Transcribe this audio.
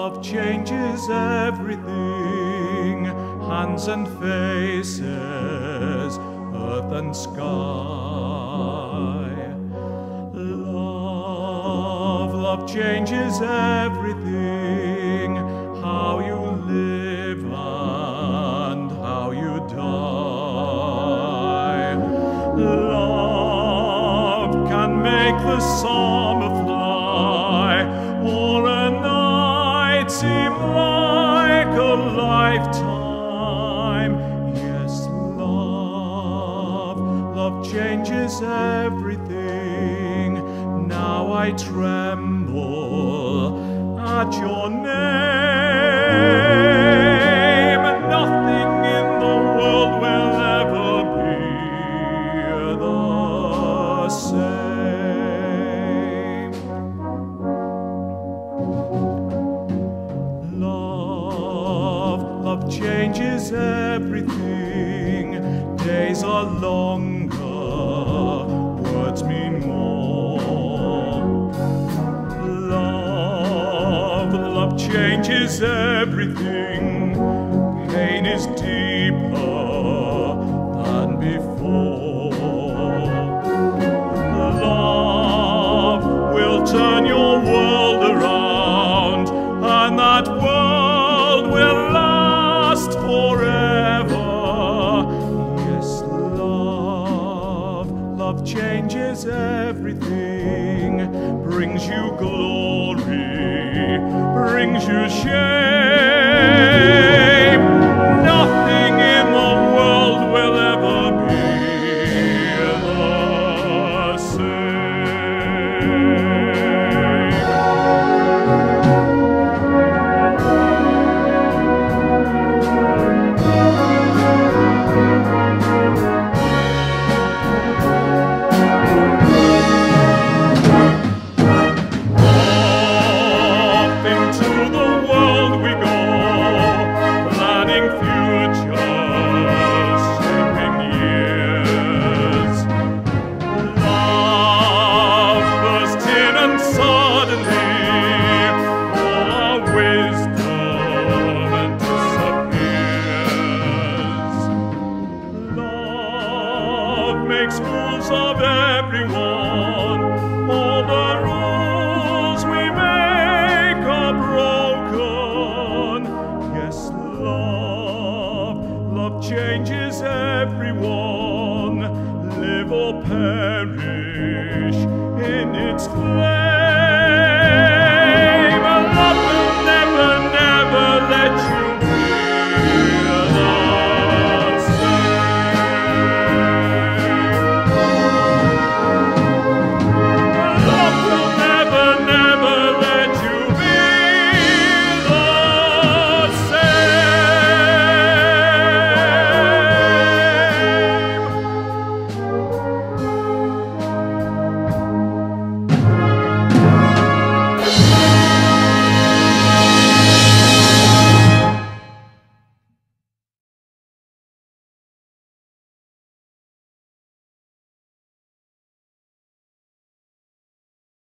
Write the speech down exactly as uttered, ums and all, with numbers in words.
Love changes everything, hands and faces, earth and sky. Love, love changes everything, how you live and how you die. Love can make the summer fly, or a night seem like a lifetime. Yes, love, love changes everything. Now I tremble at your name. Nothing in the world will ever be the same. Love, love changes everything. Days are longer, words mean more. Love, love changes everything. Pain is deeper than before. Love will turn your world around, and that world will last forever. Yes, love, love changes everything, brings you glory, brings you shame.